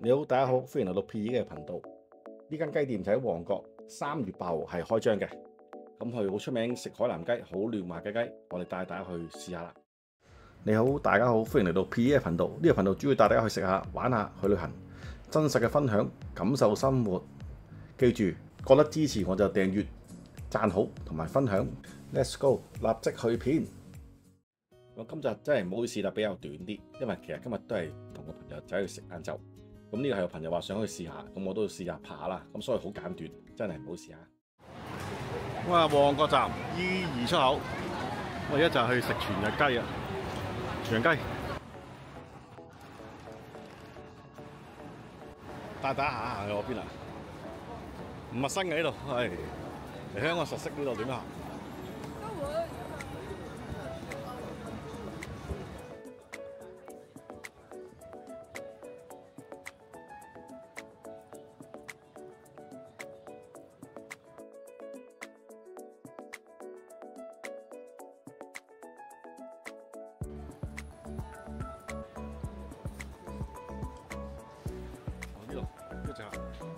你好，大家好，歡迎嚟到 PE 嘅頻道。呢間雞店就喺旺角，3月8號係開張嘅。咁佢好出名食海南雞，好嫩滑嘅雞，我哋帶大家去試下啦。你好，大家好，歡迎嚟到 PE 嘅頻道。呢個頻道主要帶大家去食下、玩下、去旅行，真實嘅分享，感受生活。記住，覺得支持我就訂閱、讚好同埋分享。Let's go，立即去片。我今日真係唔好意思啦，比較短啲，因為其實今日都係同個朋友仔去食晏晝。咁呢個係有朋友話想去試下，咁我都要試下拍下啦。咁所以好簡短，真係唔好試下。 哇！旺角站 E2出口，我而家就係去食全日雞啊！全日雞，帶大家行下去嗰邊啊！唔陌生嘅呢度，係嚟香港實識呢度點行。呢度一直行。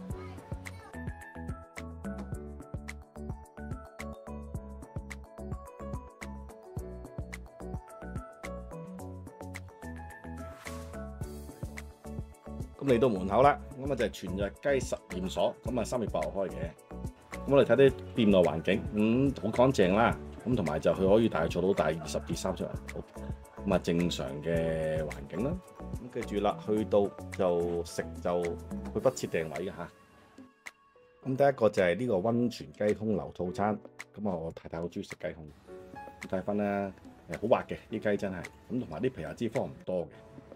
咁嚟到門口啦，咁啊就係全日雞實驗所，咁啊3月8號開嘅。咁我哋睇啲店內環境，好乾淨啦，咁同埋就佢可以大概坐到大20至30人，咁啊正常嘅環境啦。咁記住啦，去到就食就佢不設定位嘅嚇。咁第一個就係呢個溫泉雞胸牛套餐，咁我太太好中意食雞胸，睇翻啦，好滑嘅啲雞真係，咁同埋啲皮下脂肪唔多嘅。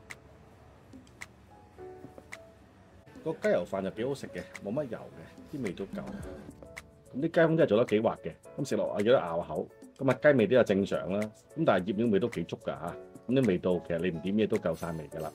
個雞油飯就幾好食嘅，冇乜油嘅，啲味都夠。咁啲雞胸真係做得幾滑嘅，咁食落有得咬口。咁啊雞味都有正常啦，咁但係醃料味都幾足㗎嚇。咁啲味道其實你唔點嘢都夠晒味㗎啦。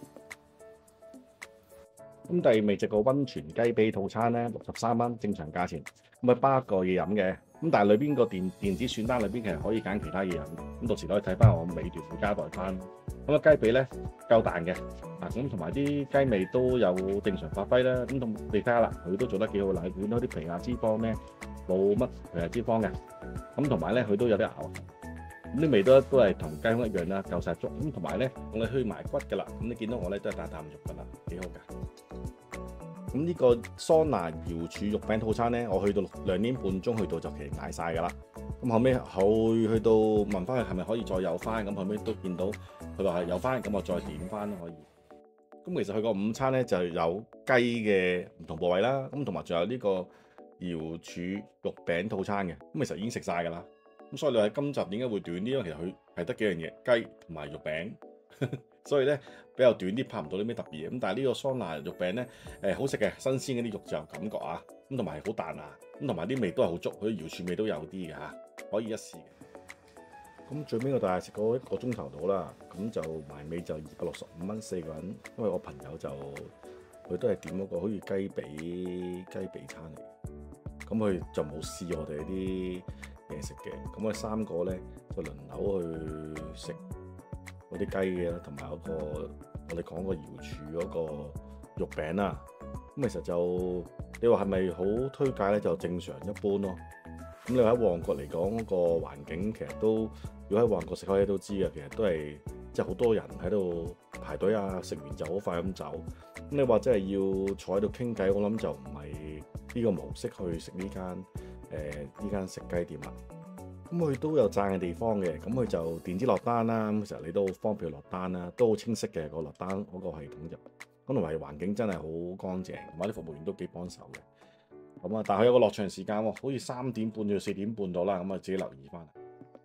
咁第二味就個溫泉雞髀套餐咧，63蚊正常價錢，咁啊包一個嘢飲嘅。咁但係裏邊個電子選單裏邊其實可以揀其他嘢飲，咁到時可以睇翻我尾段會交代翻。咁啊雞髀咧夠彈嘅，咁同埋啲雞味都有正常發揮啦。咁同你睇下啦，佢都做得幾好啦，見到啲皮下脂肪咧冇乜皮下脂肪嘅，咁同埋咧佢都有啲咬，咁啲味都係同雞胸一樣啦，夠晒足。咁同埋咧我哋去埋骨㗎啦，咁你見到我咧都係啖啖肉㗎啦，幾好㗎。咁呢個桑拿瑤柱肉餅套餐咧，我去到2點半鐘去到就其實嗌晒㗎啦。咁後尾去到問翻佢係咪可以再有翻，咁後尾都見到佢話係有翻，咁我再點翻都可以。咁其實佢個午餐咧就有雞嘅唔同部位啦，咁同埋仲有呢個瑤柱肉餅套餐嘅，咁其實已經食晒㗎啦。咁所以你話今集點解會短啲？因為其實佢係得幾樣嘢，雞同埋肉餅。所以咧比較短啲，拍唔到啲咩特別嘢。咁但係呢個桑拿肉餅咧，好食嘅，新鮮嗰啲肉就有感覺啊。咁同埋好彈牙，咁同埋啲味都係好足，佢瑤柱味都有啲嘅嚇，可以一試嘅。咁最尾我大概食過1個鐘頭到啦，咁就埋尾就265蚊4個人，因為我朋友就佢都係點嗰個好似雞髀餐嚟，咁佢就冇試我哋啲嘢食嘅。咁我哋3個咧就輪流去食嗰啲雞嘅啦，同埋嗰個我哋講個瑤柱嗰個肉餅啦。咁其實就你話係咪好推介咧？就正常一般咯。咁你話喺旺角嚟講，嗰個環境其實都，如果喺旺角食開嘢都知嘅，其實都係即係好多人喺度排隊啊，食完就好快咁走。咁你話真係要坐喺度傾偈，我諗就唔係呢個模式去食呢間食雞店啦。咁佢都有讚嘅地方嘅，咁佢就電子落單啦，咁其實你都好方便落單啦，都好清晰嘅個落單嗰個系統就，咁同埋環境真係好乾淨，同埋啲服務員都幾幫手嘅。咁啊，但係佢有個落場時間喎，好似3點半到4點半到啦，咁啊自己留意翻。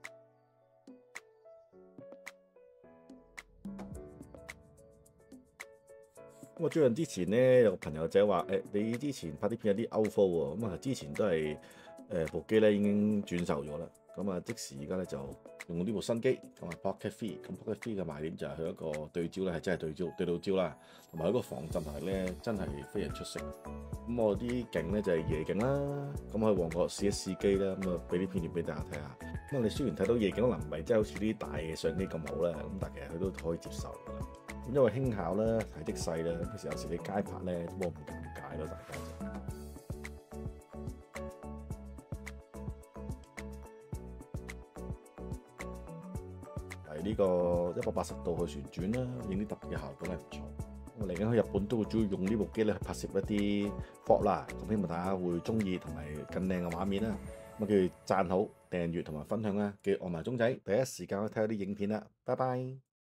咁我最近之前咧有個朋友仔話你之前拍啲片有啲 outflow 喎，咁啊之前都係部機咧已經轉售咗啦。咁啊，即時而家咧就用呢部新機，咁啊 Pocket 3，咁 Pocket 3嘅賣點就係佢一個對焦咧係真係對到焦啦，同埋佢個防震能力咧真係非常出色。咁我啲景咧就係夜景啦，咁去旺角試一試機啦，咁啊俾啲片段俾大家睇下。咁你雖然睇到夜景可能唔係真係好似啲大嘅相機咁好啦，咁但其實佢都可以接受㗎啦。 因為輕巧啦，體積細啦，其實有時你街拍咧都冇咁尷尬咯，大家就。係呢個180度去旋轉啦，影啲特別嘅效果係唔錯。我嚟緊去日本都會主要用呢部機咧去拍攝一啲 vlog 啦，咁希望大家會中意同埋更靚嘅畫面啦。咁啊，記住讚好、訂閱同埋分享啦，記住按埋鐘仔，第一時間去睇下啲影片啦。拜拜。